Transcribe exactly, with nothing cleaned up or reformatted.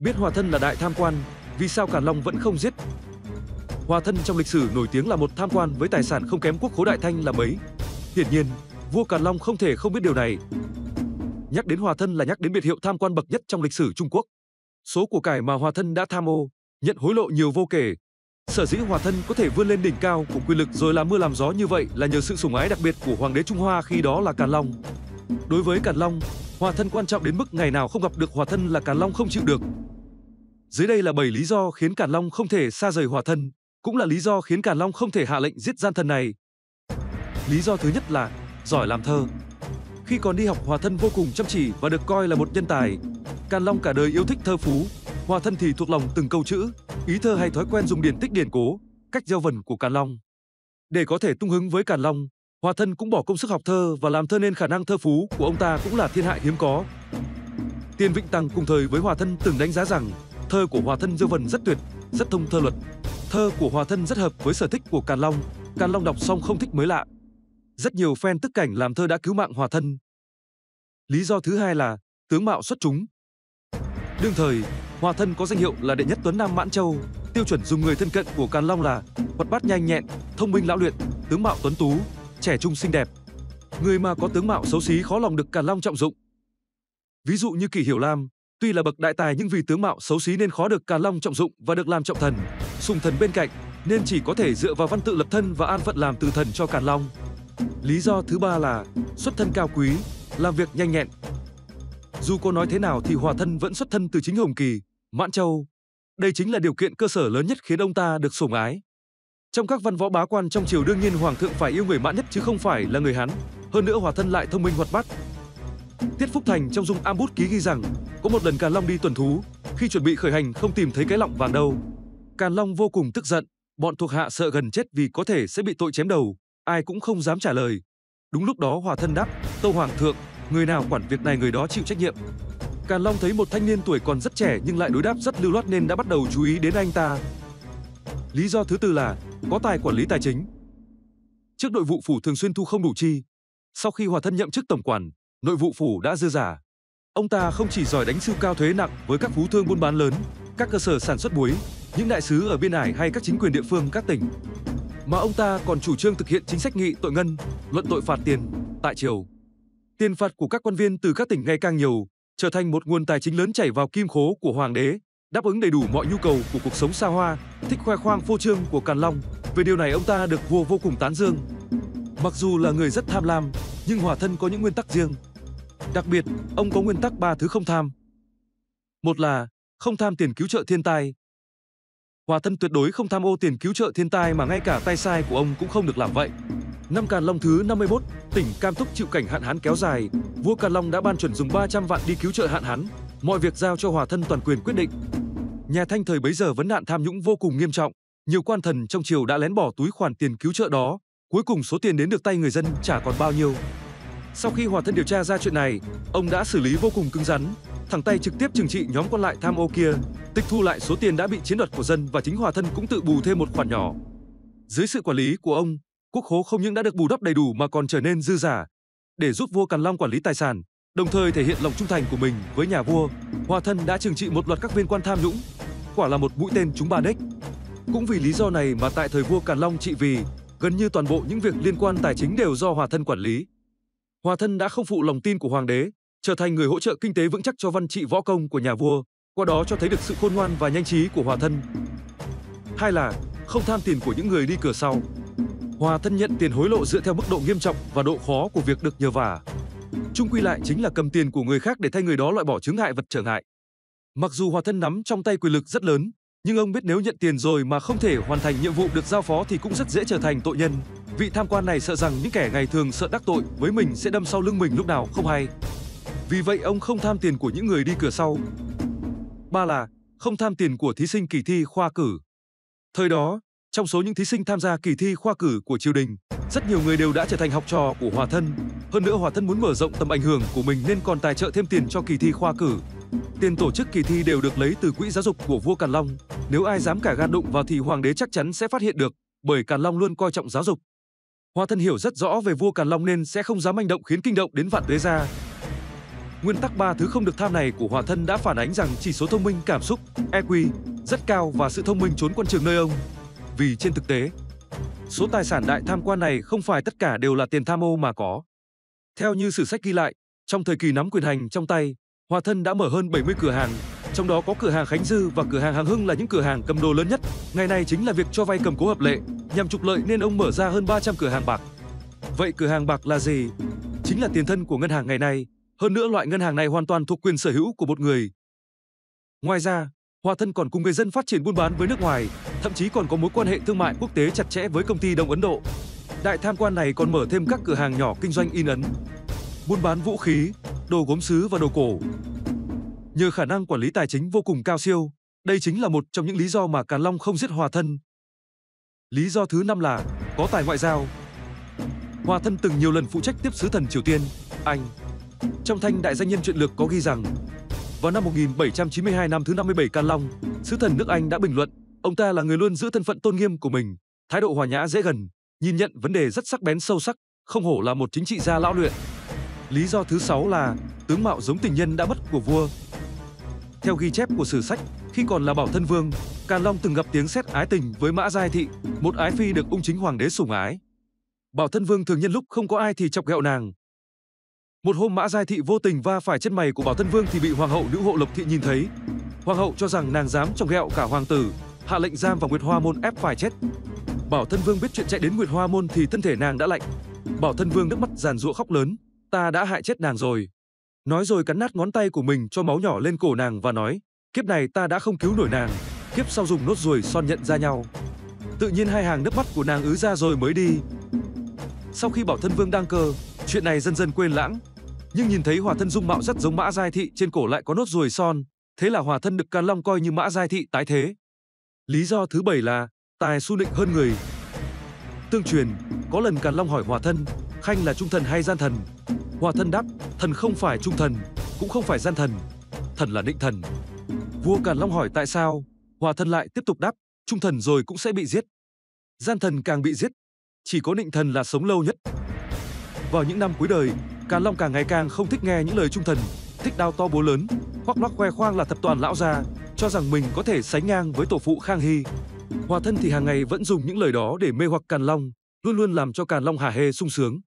Biết Hòa Thân là đại tham quan, vì sao Càn Long vẫn không giết? Hòa Thân trong lịch sử nổi tiếng là một tham quan với tài sản không kém quốc khố Đại Thanh là mấy. Hiển nhiên, vua Càn Long không thể không biết điều này. Nhắc đến Hòa Thân là nhắc đến biệt hiệu tham quan bậc nhất trong lịch sử Trung Quốc. Số của cải mà Hòa Thân đã tham ô, nhận hối lộ nhiều vô kể. Sở dĩ Hòa Thân có thể vươn lên đỉnh cao của quyền lực rồi làm mưa làm gió như vậy là nhờ sự sủng ái đặc biệt của hoàng đế Trung Hoa khi đó là Càn Long. Đối với Càn Long, Hòa Thân quan trọng đến mức ngày nào không gặp được Hòa Thân là Càn Long không chịu được. Dưới đây là bảy lý do khiến Càn Long không thể xa rời Hòa Thân, cũng là lý do khiến Càn Long không thể hạ lệnh giết gian thần này. Lý do thứ nhất là giỏi làm thơ. Khi còn đi học, Hòa Thân vô cùng chăm chỉ và được coi là một nhân tài. Càn Long cả đời yêu thích thơ phú, Hòa Thân thì thuộc lòng từng câu chữ, ý thơ hay thói quen dùng điển tích điển cố, cách gieo vần của Càn Long. Để có thể tung hứng với Càn Long, Hòa Thân cũng bỏ công sức học thơ và làm thơ nên khả năng thơ phú của ông ta cũng là thiên hạ hiếm có. Tiên Vĩnh Tăng cùng thời với Hòa Thân từng đánh giá rằng thơ của Hòa Thân gieo vần rất tuyệt, rất thông thơ luật. Thơ của Hòa Thân rất hợp với sở thích của Càn Long, Càn Long đọc xong không thích mới lạ. Rất nhiều fan tức cảnh làm thơ đã cứu mạng Hòa Thân. Lý do thứ hai là tướng mạo xuất chúng. Đương thời, Hòa Thân có danh hiệu là đệ nhất tuấn nam Mãn Châu, tiêu chuẩn dùng người thân cận của Càn Long là hoạt bát nhanh nhẹn, thông minh lão luyện, tướng mạo tuấn tú, trẻ trung xinh đẹp. Người mà có tướng mạo xấu xí khó lòng được Càn Long trọng dụng. Ví dụ như Kỷ Hiểu Lam, tuy là bậc đại tài nhưng vì tướng mạo xấu xí nên khó được Càn Long trọng dụng và được làm trọng thần, sùng thần bên cạnh, nên chỉ có thể dựa vào văn tự lập thân và an phận làm từ thần cho Càn Long. Lý do thứ ba là xuất thân cao quý, làm việc nhanh nhẹn. Dù có nói thế nào thì Hòa Thân vẫn xuất thân từ chính Hồng Kỳ, Mãn Châu. Đây chính là điều kiện cơ sở lớn nhất khiến ông ta được sủng ái. Trong các văn võ bá quan trong triều đương nhiên hoàng thượng phải yêu người Mãn nhất chứ không phải là người Hán. Hơn nữa Hòa Thân lại thông minh hoạt bát. Tiết Phúc Thành trong Dung Am Bút ký ghi rằng có một lần Càn Long đi tuần thú, khi chuẩn bị khởi hành không tìm thấy cái lọng vàng đâu. Càn Long vô cùng tức giận, bọn thuộc hạ sợ gần chết vì có thể sẽ bị tội chém đầu, ai cũng không dám trả lời. Đúng lúc đó Hòa Thân đáp: "Tâu hoàng thượng, người nào quản việc này người đó chịu trách nhiệm." Càn Long thấy một thanh niên tuổi còn rất trẻ nhưng lại đối đáp rất lưu loát nên đã bắt đầu chú ý đến anh ta. Lý do thứ tư là có tài quản lý tài chính. Trước nội vụ phủ thường xuyên thu không đủ chi. Sau khi Hòa Thân nhậm chức tổng quản, nội vụ phủ đã dư giả. Ông ta không chỉ giỏi đánh sưu cao thuế nặng với các phú thương buôn bán lớn, các cơ sở sản xuất muối, những đại sứ ở biên ải hay các chính quyền địa phương các tỉnh, mà ông ta còn chủ trương thực hiện chính sách nghị tội ngân, luận tội phạt tiền tại triều. Tiền phạt của các quan viên từ các tỉnh ngày càng nhiều, trở thành một nguồn tài chính lớn chảy vào kim khố của hoàng đế, đáp ứng đầy đủ mọi nhu cầu của cuộc sống xa hoa, thích khoe khoang phô trương của Càn Long. Về điều này ông ta được vua vô cùng tán dương. Mặc dù là người rất tham lam, nhưng Hòa Thân có những nguyên tắc riêng. Đặc biệt, ông có nguyên tắc ba thứ không tham. Một là không tham tiền cứu trợ thiên tai. Hòa Thân tuyệt đối không tham ô tiền cứu trợ thiên tai mà ngay cả tay sai của ông cũng không được làm vậy. Năm Càn Long thứ năm mươi mốt, tỉnh Cam Túc chịu cảnh hạn hán kéo dài, vua Càn Long đã ban chuẩn dùng ba trăm vạn đi cứu trợ hạn hán, mọi việc giao cho Hòa Thân toàn quyền quyết định. Nhà Thanh thời bấy giờ vấn nạn tham nhũng vô cùng nghiêm trọng, nhiều quan thần trong triều đã lén bỏ túi khoản tiền cứu trợ đó, cuối cùng số tiền đến được tay người dân chả còn bao nhiêu. Sau khi Hòa Thân điều tra ra chuyện này, ông đã xử lý vô cùng cứng rắn, thẳng tay trực tiếp trừng trị nhóm còn lại tham ô kia, tịch thu lại số tiền đã bị chiếm đoạt của dân và chính Hòa Thân cũng tự bù thêm một khoản nhỏ. Dưới sự quản lý của ông, quốc khố không những đã được bù đắp đầy đủ mà còn trở nên dư giả. Để giúp vua Càn Long quản lý tài sản, đồng thời thể hiện lòng trung thành của mình với nhà vua, Hòa Thân đã trừng trị một loạt các viên quan tham nhũng. Quả là một mũi tên trúng ba đích. Cũng vì lý do này mà tại thời vua Càn Long trị vì, gần như toàn bộ những việc liên quan tài chính đều do Hòa Thân quản lý. Hòa Thân đã không phụ lòng tin của hoàng đế, trở thành người hỗ trợ kinh tế vững chắc cho văn trị võ công của nhà vua, qua đó cho thấy được sự khôn ngoan và nhanh trí của Hòa Thân. Hai là không tham tiền của những người đi cửa sau. Hòa Thân nhận tiền hối lộ dựa theo mức độ nghiêm trọng và độ khó của việc được nhờ vả. Chung quy lại chính là cầm tiền của người khác để thay người đó loại bỏ chướng ngại vật trở ngại. Mặc dù Hòa Thân nắm trong tay quyền lực rất lớn, nhưng ông biết nếu nhận tiền rồi mà không thể hoàn thành nhiệm vụ được giao phó thì cũng rất dễ trở thành tội nhân. Vị tham quan này sợ rằng những kẻ ngày thường sợ đắc tội với mình sẽ đâm sau lưng mình lúc nào không hay. Vì vậy ông không tham tiền của những người đi cửa sau. Ba là không tham tiền của thí sinh kỳ thi khoa cử. Thời đó, trong số những thí sinh tham gia kỳ thi khoa cử của triều đình, rất nhiều người đều đã trở thành học trò của Hòa Thân. Hơn nữa Hòa Thân muốn mở rộng tầm ảnh hưởng của mình nên còn tài trợ thêm tiền cho kỳ thi khoa cử. Tiền tổ chức kỳ thi đều được lấy từ quỹ giáo dục của vua Càn Long. Nếu ai dám cả gan đụng vào thì hoàng đế chắc chắn sẽ phát hiện được, bởi Càn Long luôn coi trọng giáo dục. Hòa Thân hiểu rất rõ về vua Càn Long nên sẽ không dám manh động khiến kinh động đến vạn tuế gia. Nguyên tắc ba thứ không được tham này của Hòa Thân đã phản ánh rằng chỉ số thông minh cảm xúc E Q rất cao và sự thông minh trốn quan trường nơi ông. Vì trên thực tế, số tài sản đại tham quan này không phải tất cả đều là tiền tham ô mà có. Theo như sử sách ghi lại, trong thời kỳ nắm quyền hành trong tay, Hòa Thân đã mở hơn bảy mươi cửa hàng, trong đó có cửa hàng Khánh Dư và cửa hàng Hàng Hưng là những cửa hàng cầm đồ lớn nhất. Ngày này chính là việc cho vay cầm cố hợp lệ, nhằm trục lợi nên ông mở ra hơn ba trăm cửa hàng bạc. Vậy cửa hàng bạc là gì? Chính là tiền thân của ngân hàng ngày nay. Hơn nữa loại ngân hàng này hoàn toàn thuộc quyền sở hữu của một người. Ngoài ra, Hòa Thân còn cùng người dân phát triển buôn bán với nước ngoài, thậm chí còn có mối quan hệ thương mại quốc tế chặt chẽ với công ty Đông Ấn Độ. Đại tham quan này còn mở thêm các cửa hàng nhỏ kinh doanh in ấn, buôn bán vũ khí, đồ gốm sứ và đồ cổ. Nhờ khả năng quản lý tài chính vô cùng cao siêu, đây chính là một trong những lý do mà Càn Long không giết Hòa Thân. Lý do thứ năm là có tài ngoại giao. Hòa Thân từng nhiều lần phụ trách tiếp sứ thần Triều Tiên, Anh. Trong thanh Đại Danh Nhân Truyện Lược có ghi rằng, vào năm một nghìn bảy trăm chín mươi hai, năm thứ năm mươi bảy Càn Long, sứ thần nước Anh đã bình luận, ông ta là người luôn giữ thân phận tôn nghiêm của mình, thái độ hòa nhã dễ gần, nhìn nhận vấn đề rất sắc bén sâu sắc, không hổ là một chính trị gia lão luyện. Lý do thứ sáu là tướng mạo giống tình nhân đã mất của vua. Theo ghi chép của sử sách, khi còn là Bảo Thân Vương, Càn Long từng gặp tiếng sét ái tình với Mã Giai Thị, một ái phi được ung chính hoàng đế sủng ái. Bảo Thân Vương thường nhân lúc không có ai thì chọc ghẹo nàng. Một hôm Mã Giai Thị vô tình va phải chân mày của Bảo Thân Vương thì bị hoàng hậu Nữ Hộ Lộc Thị nhìn thấy. Hoàng hậu cho rằng nàng dám chọc ghẹo cả hoàng tử, hạ lệnh giam vào Nguyệt Hoa Môn ép phải chết. Bảo Thân Vương biết chuyện chạy đến Nguyệt Hoa Môn thì thân thể nàng đã lạnh. Bảo Thân Vương nước mắt giàn giụa khóc lớn, ta đã hại chết nàng rồi. Nói rồi cắn nát ngón tay của mình cho máu nhỏ lên cổ nàng và nói, kiếp này ta đã không cứu nổi nàng, kiếp sau dùng nốt ruồi son nhận ra nhau. Tự nhiên hai hàng nước mắt của nàng ứ ra rồi mới đi. Sau khi Bảo Thân Vương đăng cơ, chuyện này dần dần quên lãng. Nhưng nhìn thấy Hòa Thân dung mạo rất giống Mã Giai Thị, trên cổ lại có nốt ruồi son, thế là Hòa Thân được Càn Long coi như Mã Giai Thị tái thế. Lý do thứ bảy là tài su nịnh hơn người. Tương truyền, có lần Càn Long hỏi Hòa Thân, Khanh là trung thần hay gian thần? Hòa Thân đáp, thần không phải trung thần, cũng không phải gian thần, thần là nịnh thần. Vua Càn Long hỏi tại sao, Hòa Thân lại tiếp tục đáp, trung thần rồi cũng sẽ bị giết, gian thần càng bị giết, chỉ có nịnh thần là sống lâu nhất. Vào những năm cuối đời, Càn Long càng ngày càng không thích nghe những lời trung thần, thích đao to búa lớn, khoác lác khoe khoang là thập toàn lão gia, cho rằng mình có thể sánh ngang với tổ phụ Khang Hy. Hòa Thân thì hàng ngày vẫn dùng những lời đó để mê hoặc Càn Long, luôn luôn làm cho Càn Long hả hê sung sướng.